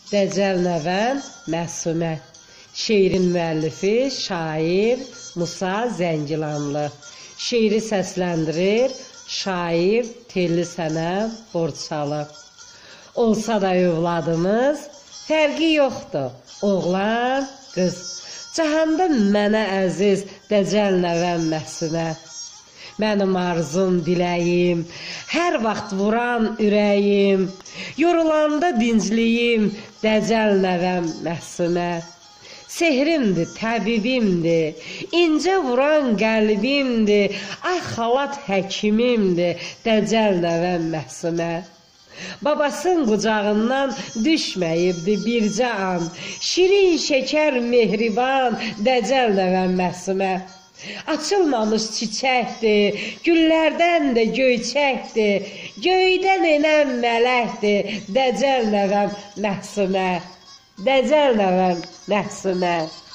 Dəcəl nəvəm Məsumə. Şeirin müəllifi şair Musa Zəngilanlı. Şeiri səsləndirir şair Telli Sənəm Borçalı. Olsa da övladımız fərqi yoxdur, oğlan, qız. Cahanda mənə əziz Dəcəl nəvəm Məsumə. Mənim arzum, diləyim, hər vaxt vuran ürəyim, yorulanda dincliyim Dəcəl nəvəm Məsumə. Sehrimdir, təbibimdir, incə vuran qəlbimdir, ay xalat həkimimdir Dəcəl nəvəm Məsumə. Babasının qucağından düşməyibdi bircə an, şirin şəkər mehriban Dəcəl nəvəm Məsumə. Açılmamış çiçəkdir, güllərdən də göyçəkdir, göydən enən mələkdir Dəcəl nəvəm Məsumə. Dəcəl nəvəm Məsumə.